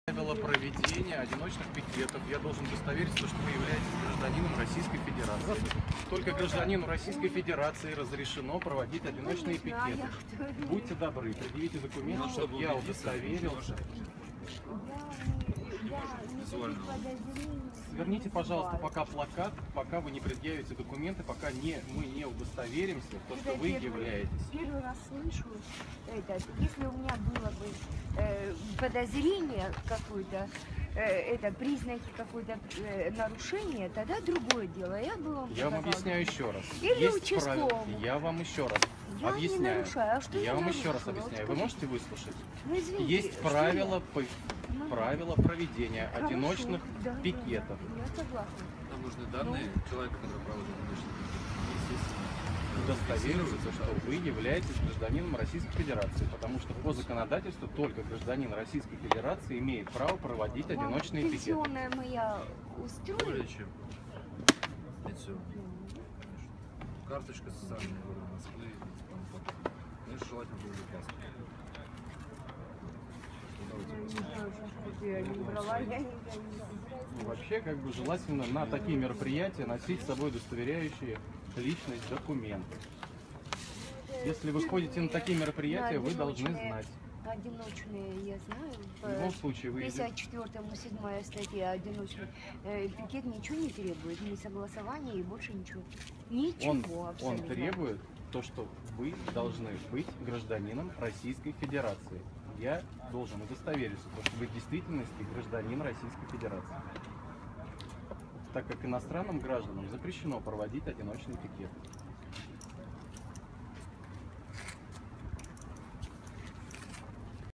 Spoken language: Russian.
Правила проведения одиночных пикетов. Я должен удостовериться, что вы являетесь гражданином Российской Федерации. Только гражданину Российской Федерации разрешено проводить одиночные пикеты. Будьте добры, предъявите документы, чтобы я удостоверился. Сверните, пожалуйста, пока плакат, пока вы не предъявите документы, пока мы не удостоверимся, то, что вы являетесь. Первый раз слышу это. Если у меня было бы подозрение какое-то, признаки какое-то нарушения, тогда другое дело. Я вам объясняю еще раз. Или Есть участковому. правила. Я вам еще раз Я объясняю. не нарушаю. А что Я я вам нарушила? еще раз объясняю. Вы можете выслушать? Ну, извините, Есть что правила, я? правила проведения Хорошо, одиночных да, пикетов. Да, я согласна. Нам нужны данные человека, который проводит одиночный пикет. Удостовериться, что вы являетесь гражданином Российской Федерации, потому что по законодательству только гражданин Российской Федерации имеет право проводить одиночные пикеты. Пенсионная моя устроит? Более чем. Пенсионная. Карточка социальная города Москвы. Конечно, желательно было бы паспорт. Я не брала, я не Вообще, как бы желательно на такие мероприятия носить с собой удостоверяющие личность документы. Если вы ходите на такие мероприятия, вы должны знать. Одиночные, я знаю. В любом случае, вы 54-му 7-я статья одиночный пикет ничего не требует, ни согласования и больше ничего. Ничего он абсолютно. требует то, что вы должны быть гражданином Российской Федерации. Я должен удостовериться, что вы в действительности гражданин Российской Федерации. Так как иностранным гражданам запрещено проводить одиночный пикет.